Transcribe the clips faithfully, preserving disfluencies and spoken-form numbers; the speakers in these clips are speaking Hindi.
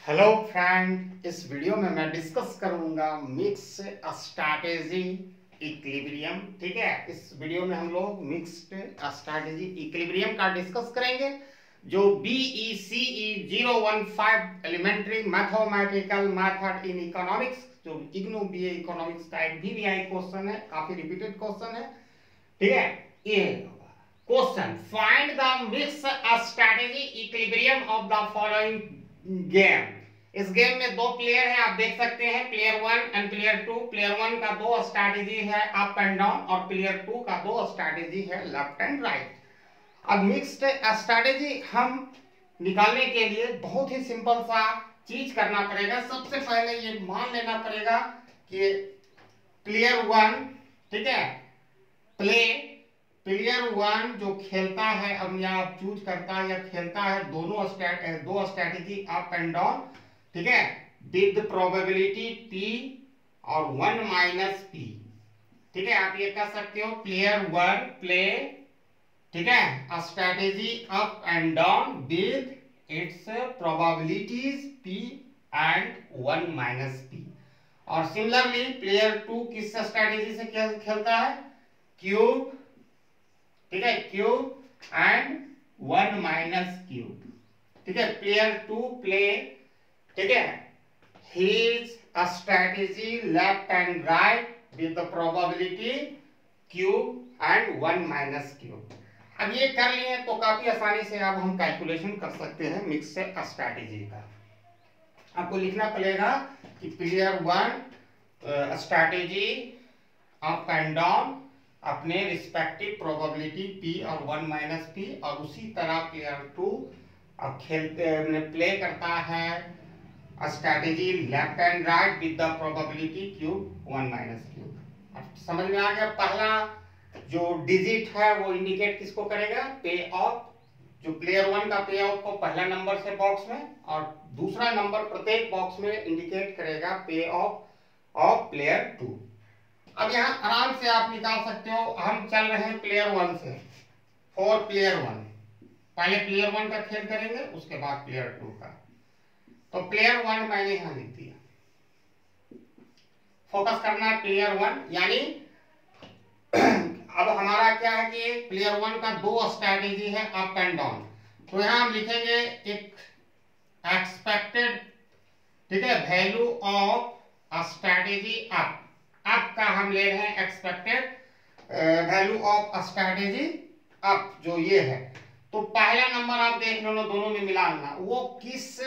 हेलो फ्रेंड, इस वीडियो में मैं डिस्कस करूंगा मिक्स स्ट्रैटेजी इक्विलिब्रियम। ठीक है, इस वीडियो में हम लोग मिक्स्ड स्ट्रैटेजी इक्विलिब्रियम का डिस्कस करेंगे, जो BE CE zero one five elementary mathematical method in economics, जो इग्नू बीए इकोनॉमिक्स का एक भी क्वेश्चन है, काफी रिपीटेड क्वेश्चन है। ठीक है, ये question, find the mix strategy equilibrium of the following game. इस गेम में दो प्लेयर हैं, आप देख सकते हैं, player one and player two. Player one का दो स्ट्रैटेजी है अप एंड डाउन, और प्लेयर टू का दो स्ट्रैटेजी है लेफ्ट एंड राइट। अब मिक्स्ड स्ट्रैटेजी हम निकालने के लिए बहुत ही सिंपल सा चीज करना पड़ेगा। सबसे पहले ये मान लेना पड़ेगा कि प्लेयर वन, ठीक है, प्ले प्लेयर वन जो खेलता है, अब या चूज करता है या खेलता है दोनों स्ट्रैट दो स्ट्रैटेजी अप एंड डाउन, ठीक है, विद प्रोबेबिलिटी पी और वन माइनस पी। ठीक है, आप ये कह सकते हो प्लेयर वन प्ले, ठीक है, strategy up and down with its probabilities P and one minus P. और सिमिलरली प्लेयर टू किस स्ट्रैटेजी से खेलता है, क्यूब, ठीक है, q and one minus cube. ठीक है, प्लेयर टू प्ले, ठीक है, his strategy left and right with the probability cube and one minus cube। अब ये कर लिए तो काफी आसानी से अब हम कैलकुलेशन कर सकते हैं मिक्स से स्ट्रैटेजी का। आपको लिखना पड़ेगा कि player one strategy up and down अपने रिस्पेक्टिव प्रोबेबिलिटी p और वन माइनस p, और उसी तरह प्लेयर टू अब खेलते प्ले करता है strategy left and right with the probability q one minus q. अब समझ में आ गया, पहला जो डिजिट है वो इंडिकेट किसको करेगा, पे ऑफ। जो प्लेयर वन का पे ऑफ को पहला नंबर से बॉक्स में, और दूसरा नंबर प्रत्येक बॉक्स में इंडिकेट करेगा पे ऑफ ऑफ प्लेयर टू। अब यहाँ आराम से आप निकाल सकते हो। हम चल रहे हैं प्लेयर वन से, फॉर प्लेयर वन, पहले प्लेयर वन का खेल करेंगे, उसके बाद प्लेयर टू का। तो प्लेयर वन मैंने यहां लिख दिया, फोकस करना है प्लेयर वन, यानी अब हमारा क्या है कि प्लेयर वन का दो स्ट्रैटेजी है अप एंड डाउन। तो यहां हम लिखेंगे एक एक्सपेक्टेड, ठीक है, value of strategy up. Up का हम ले रहे हैं expected value of strategy up, जो ये है। तो पहला नंबर आप देख लो, दोनों में मिला लेना, वो किस,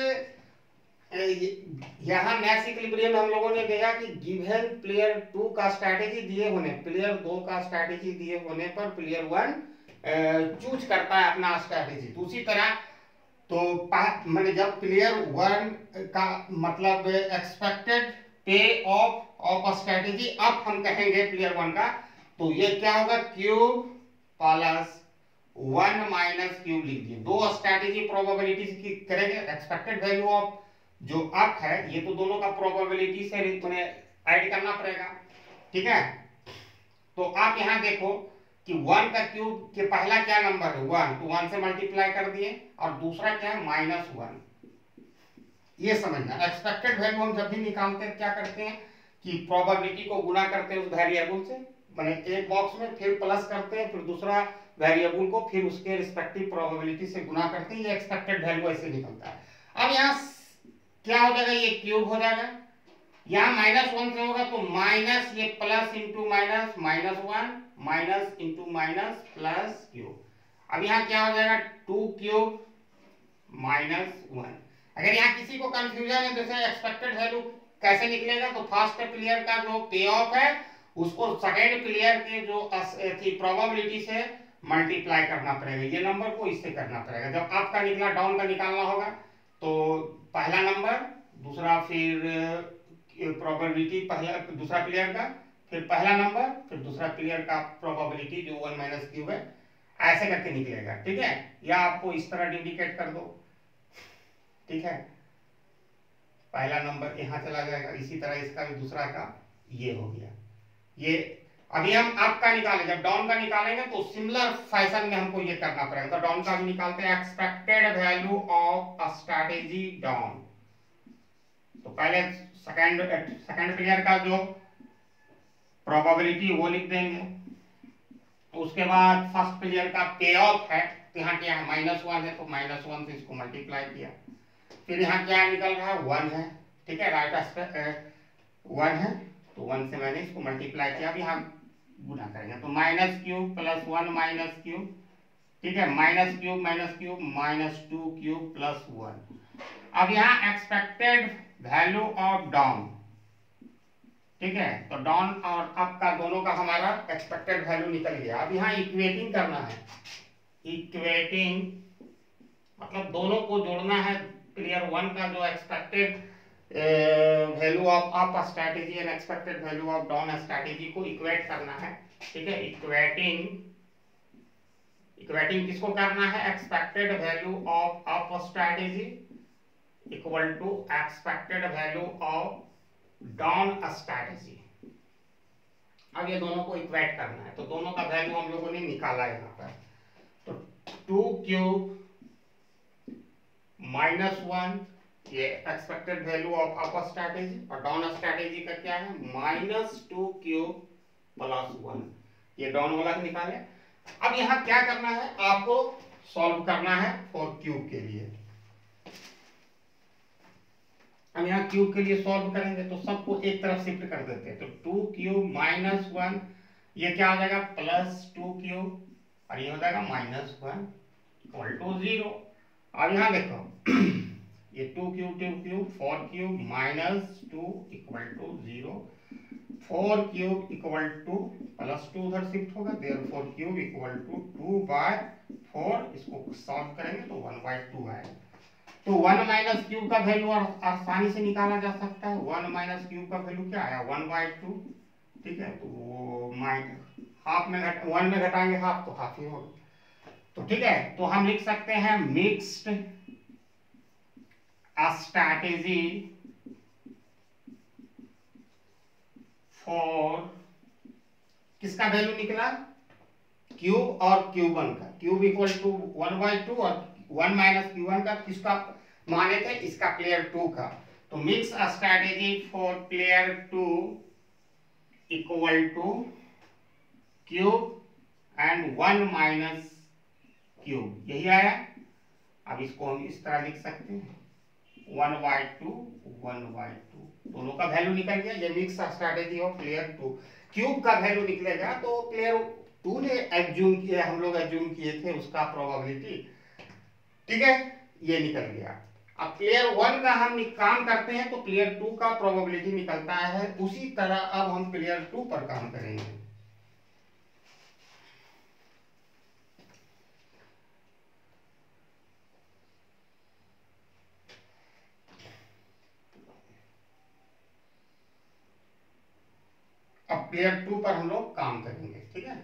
यहाँ नेक्स्ट इक्विलिब्रियम में हम लोगों ने देखा कि गिवन प्लेयर टू का स्ट्रैटेजी दिए होने, प्लेयर दो का स्ट्रैटेजी दिए होने पर प्लेयर वन चूज करता है अपना स्ट्रैटेजी। दूसरी तरह तो मैंने जब प्लेयर वन का मतलब एक्सपेक्टेड पे ऑफ ऑफ स्ट्रैटेजी अप हम कहेंगे प्लेयर वन का, तो ये क्या होगा, q plus one minus q लिख दिए। दो स्ट्रैटेजी प्रोबेबिलिटी की करेंगे, एक्सपेक्टेड वैल्यू ऑफ जो अप है, ये तो दोनों का प्रोबेबिलिटी से ऐड करना पड़ेगा। ठीक है, तो आप यहां देखो कि वन का क्यूब के पहला क्या नंबर है, वन, तो वन से मल्टीप्लाई कर दिए, और दूसरा क्या है, माइनस वन। ये समझना, एक्सपेक्टेड वैल्यू हम जब भी निकालते हैं क्या करते हैं कि प्रोबेबिलिटी को गुना करते हैं उस वेरिएबल से, माने एक बॉक्स में, फिर प्लस करते हैं, फिर दूसरा वेरिएबल को फिर उसके रिस्पेक्टिव प्रोबेबिलिटी से गुना करते हैं। ये एक्सपेक्टेड वैल्यू ऐसे निकलता है। अब यहाँ क्या हो जाएगा, ये क्यूब हो जाएगा, यहाँ माइनस वन से होगा तो माइनस, ये plus into minus, minus one, minus into minus plus q. अब यहाँ क्या हो जाएगा, टू क्यूब माइनस वन। अगर यहाँ किसी को कंफ्यूजन है तो एक्सपेक्टेड वैल्यू कैसे निकलेगा, तो फर्स्ट प्लेयर का जो पे ऑफ है उसको सेकेंड प्लेयर के जो प्रोबेबिलिटी से मल्टीप्लाई करना पड़ेगा। ये नंबर को इससे करना पड़ेगा। जब अप का निकला डाउन का निकालना होगा तो पहला नंबर, दूसरा फिर प्रोबेबिलिटी पहला दूसरा प्लेयर का, फिर पहला नंबर, फिर दूसरा प्लेयर का प्रोबेबिलिटी जो वन माइनस क्यूब है, ऐसे करके निकलेगा। ठीक है, या आपको इस तरह इंडिकेट कर दो, ठीक है, पहला नंबर यहाँ चला जाएगा, इसी तरह इसका भी दूसरा का ये हो गया। ये अभी हम अप का निकालें, जब डाउन का निकालेंगे तो सिमिलर फैशन में हमको ये करना पड़ेगा। तो डाउन का भी निकालते हैं, expected value of strategy down, तो पहले सेकंड सेकंड प्लेयर का जो प्रोबेबिलिटी वो लिख देंगे, उसके बाद फर्स्ट प्लेयर का पे ऑफ है, तो यहाँ क्या है माइनस वन है, तो माइनस वन से इसको मल्टीप्लाई किया, फिर यहाँ क्या निकल रहा है वन है, ठीक है, राइट एस्पेक्ट वन है, तो वन से मैंने इसको मल्टीप्लाई किया, अब यहाँ गुना करेंगे तो minus cube plus one minus cube, ठीक है, minus cube minus cube minus two cube plus one. अब यहाँ एक्सपेक्टेड वैल्यू ऑफ डाउन, ठीक है, तो डाउन और अप का दोनों का हमारा एक्सपेक्टेड वैल्यू निकल गया। अब यहाँ इक्वेटिंग करना है, इक्वेटिंग मतलब दोनों को जोड़ना है, प्लेयर वन का जो expected value of up strategy and expected value of down strategy को इक्वेट करना है, ठीक है, इक्वेटिंग इक्वेटिंग किसको करना है, expected value of up strategy equal to expected value of down strategy. अब ये दोनों को इक्वेट करना है, तो दोनों का वैल्यू हम लोगों ने निकाला है यहाँ पर, तो टू क्यूब माइनस वन ये expected value of up strategy, और डाउन स्ट्रैटेजी का क्या है minus two cube plus one, ये डाउन वाला निकाले। अब यहाँ क्या करना है, आपको सॉल्व करना है फॉर क्यूब के लिए। हम यहाँ क्यूब के लिए सॉल्व करेंगे तो सबको एक तरफ शिफ्ट कर देते हैं, तो टू क्यूब माइनस वन ये क्या हो जाएगा प्लस टू क्यूब, और ये हो जाएगा minus one equal to zero. अब यहाँ देखो ये two cube two cube four cube minus two equal to zero, four cube equal to plus two उधर शिफ्ट होगा, therefore cube equal to two by four, इसको सॉल्व करेंगे तो वन बाय टू आएगा। तो वन माइनस क्यूब का वैल्यू आसानी से निकाला जा सकता है, वन माइनस क्यूब का वैल्यू क्या आया वन बाई टू, ठीक है, तो वो माइनस हाफ में घट वन में घटाएंगे हाफ तो हाफ ही होगा, तो ठीक है, तो हम लिख सकते हैं मिक्स्ड स्ट्रैटेजी फॉर किसका वैल्यू निकला क्यूब और क्यूब वन का, cube equal to one by two और वन माइनस क्यू वन का किसका माने थे, इसका प्लेयर टू का, तो mix strategy for player two equal to cube and one minus cube, यही आया। अब इसको हम इस तरह लिख सकते हैं one by two one by two, दोनों का वैल्यू निकल गया, ये mix strategy of player two. Cube का वैल्यू निकलेगा तो प्लेयर टू ने एज्यूम किया, हम लोग एज्यूम किए थे उसका प्रोबेबिलिटी, ठीक है, ये निकल गया। अब प्लेयर वन का हम काम करते हैं तो प्लेयर टू का प्रोबेबिलिटी निकलता है, उसी तरह अब हम प्लेयर टू पर काम करेंगे। अब प्लेयर टू पर हम लोग काम करेंगे, ठीक है,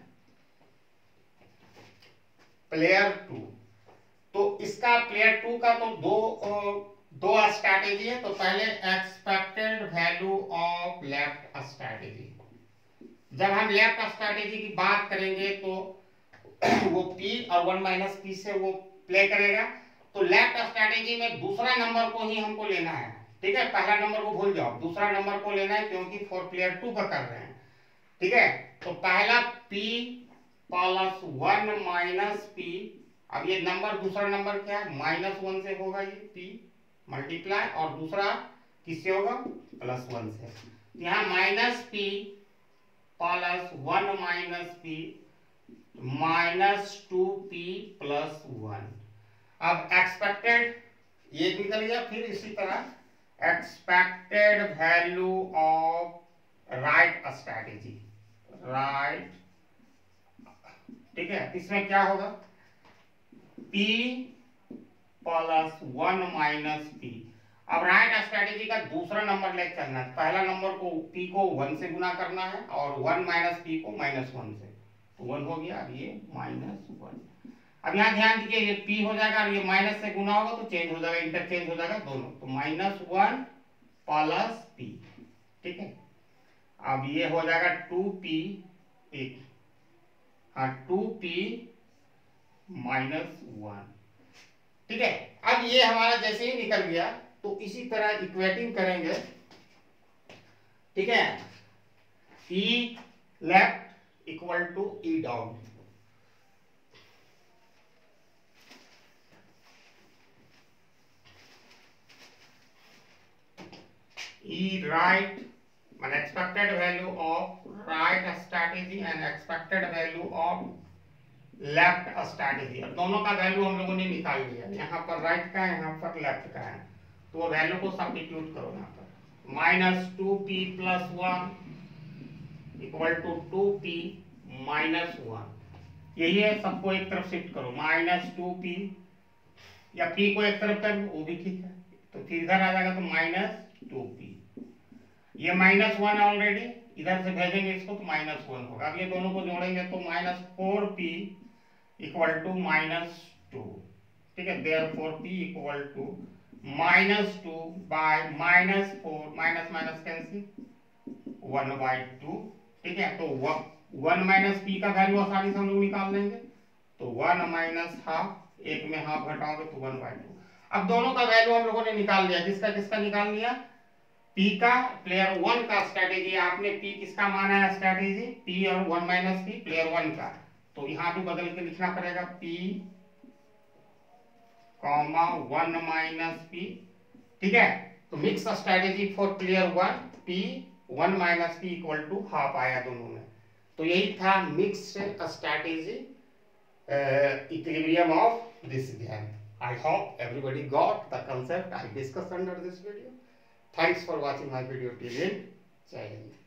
प्लेयर टू, तो इसका प्लेयर टू का तो दो दो स्ट्रैटेजी है, तो पहले expected value of left strategy, जब हम लेफ्ट स्ट्रैटेजी की बात करेंगे तो वो P और वन माइनस पी से वो प्ले करेगा, तो लेफ्ट स्ट्रैटेजी में दूसरा नंबर को ही हमको लेना है, ठीक है, पहला नंबर को भूल जाओ, दूसरा नंबर को लेना है क्योंकि फॉर प्लेयर टू का कर रहे हैं, ठीक है, तो पहला P plus one minus p, अब ये नंबर दूसरा नंबर क्या है माइनस वन से होगा, ये P मल्टीप्लाई, और दूसरा किससे होगा प्लस वन से, यहाँ minus p plus one minus p minus two p plus one. अब एक्सपेक्टेड ये निकल गया, फिर इसी तरह expected value of right strategy, right, ठीक है, इसमें क्या होगा P plus one minus p. अब राइट स्ट्रैटेजी का दूसरा नंबर लेके चलना है, पहला नंबर को P को वन से गुना करना है और वन माइनस पी को माइनस वन से, तो वन हो गया, अब ये माइनस वन। अब यहाँ ध्यान दीजिए ये P हो जाएगा और ये माइनस से गुना होगा तो चेंज हो जाएगा, इंटरचेंज हो जाएगा दोनों, तो माइनस वन प्लस पी, ठीक है, अब ये हो जाएगा टू पी, एक हाँ टू पी माइनस वन, ठीक है। अब ये हमारा जैसे ही निकल गया तो इसी तरह इक्वेटिंग करेंगे, ठीक है। E left equal to E down, E right मान expected value of right strategy and expected value of left strategy. अब दोनों का वैल्यू हम लोगों ने निकाल लिया, यहाँ पर राइट का है, यहाँ पर लेफ्ट का है, तो वो वैल्यू को सब्स्टिट्यूट करो यहाँ पर। Minus two p plus one equal to two p minus one, यही है। सबको एक तरफ शिफ्ट करो, माइनस टू पी या पी को एक तरफ कर वो भी ठीक है, तो फिर इधर आ जाएगा तो माइनस टू पी, ये माइनस वन ऑलरेडी, इधर से भेजेंगे इसको तो माइनस वन होगा। अब ये दोनों को जोड़ेंगे तो minus four p equal to minus two, ठीक है। Therefore p equal to minus two by minus four, minus minus cancel, one by two, ठीक है। तो वन माइनस पी का वैल्यू आसानी से हम लोग निकाल लेंगे, तो वन माइनस हाफ, एक में हाफ घटाओगे तो वन बाई टू। अब दोनों का वैल्यू हम लोगों ने निकाल लिया, किसका किसका निकाल लिया, पी का, प्लेयर वन का स्ट्रैटेजी, आपने पी किसका माना है स्ट्रैटेजी, पी और one minus p player one का, तो यहां भी बदल के लिखना पड़ेगा p comma one minus P, ठीक है। तो mix strategy for player one, p one minus p equal to half आया दोनों में। तो यही था mix strategy equilibrium of this game. I hope everybody got the concept I discussed under this video. Thanks for watching my video till end. Jai Hind.